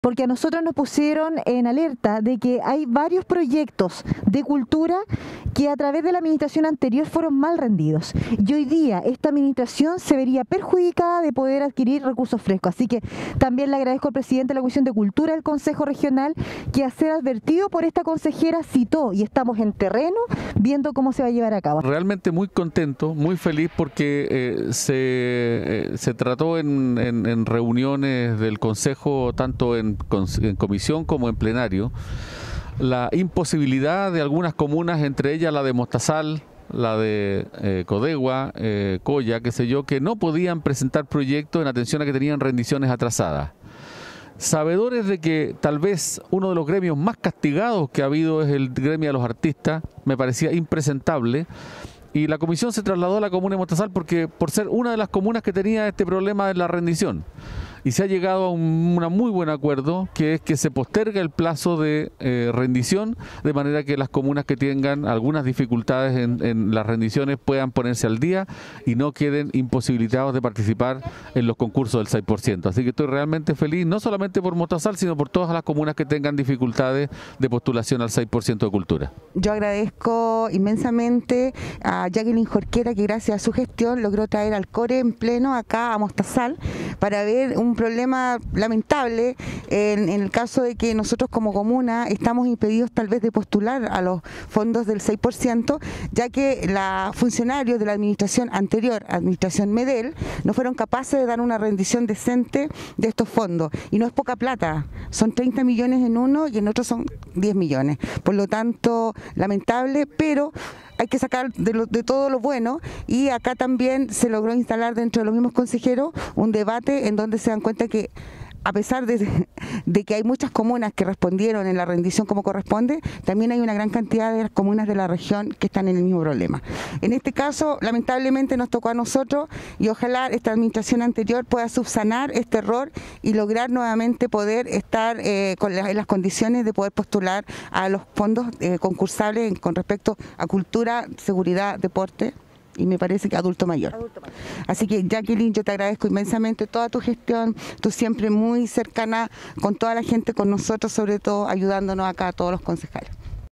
porque a nosotros nos pusieron en alerta de que hay varios proyectos de cultura que a través de la administración anterior fueron mal rendidos. Y hoy día esta administración se vería perjudicada de poder adquirir recursos frescos. Así que también le agradezco al presidente de la Comisión de Cultura del Consejo Regional que, a ser advertido por esta consejera, citó, y estamos en terreno viendo cómo se va a llevar a cabo. Realmente muy contento, muy feliz porque se trató en reuniones del Consejo, tanto en comisión como en plenario, la imposibilidad de algunas comunas, entre ellas la de Mostazal, la de Codegua, Coya, qué sé yo, que no podían presentar proyectos en atención a que tenían rendiciones atrasadas. Sabedores de que tal vez uno de los gremios más castigados que ha habido es el gremio de los artistas, me parecía impresentable, y la comisión se trasladó a la comuna de Mostazal por ser una de las comunas que tenía este problema de la rendición. Y se ha llegado a un muy buen acuerdo, que es que se posterga el plazo de rendición, de manera que las comunas que tengan algunas dificultades en las rendiciones puedan ponerse al día y no queden imposibilitados de participar en los concursos del 6%. Así que estoy realmente feliz, no solamente por Mostazal, sino por todas las comunas que tengan dificultades de postulación al 6% de cultura. Yo agradezco inmensamente a Jacqueline Jorquera, que gracias a su gestión logró traer al CORE en pleno acá a Mostazal para ver un problema lamentable en el caso de que nosotros como comuna estamos impedidos tal vez de postular a los fondos del 6%, ya que los funcionarios de la administración anterior, administración Medel, no fueron capaces de dar una rendición decente de estos fondos. Y no es poca plata, son 30 millones en uno y en otro son 10 millones. Por lo tanto, lamentable, pero hay que sacar de todo lo bueno, y acá también se logró instalar dentro de los mismos consejeros un debate en donde se dan cuenta que, a pesar de que hay muchas comunas que respondieron en la rendición como corresponde, también hay una gran cantidad de comunas de la región que están en el mismo problema. En este caso, lamentablemente nos tocó a nosotros, y ojalá esta administración anterior pueda subsanar este error y lograr nuevamente poder estar en las condiciones de poder postular a los fondos concursables con respecto a cultura, seguridad, deporte, y me parece que adulto mayor. Así que, Jacqueline, yo te agradezco inmensamente toda tu gestión, tú siempre muy cercana con toda la gente, con nosotros sobre todo, ayudándonos acá a todos los concejales.